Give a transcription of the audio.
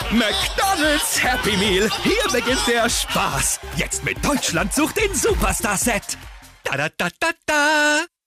McDonald's Happy Meal. Hier beginnt der Spaß. Jetzt mit Deutschland sucht den Superstar-Set. Da da da da da.